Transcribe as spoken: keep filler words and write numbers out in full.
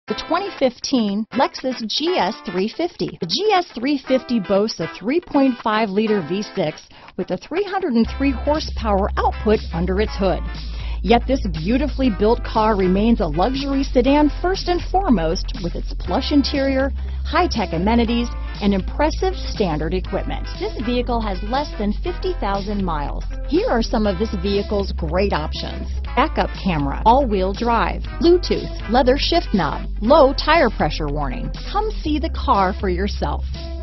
The twenty fifteen Lexus G S three fifty. The G S three fifty boasts a three point five liter V six with a three hundred three horsepower output under its hood. Yet this beautifully built car remains a luxury sedan first and foremost with its plush interior, high-tech amenities, and impressive standard equipment. This vehicle has less than fifty thousand miles. Here are some of this vehicle's great options: backup camera, all-wheel drive, Bluetooth, leather shift knob, low tire pressure warning. Come see the car for yourself.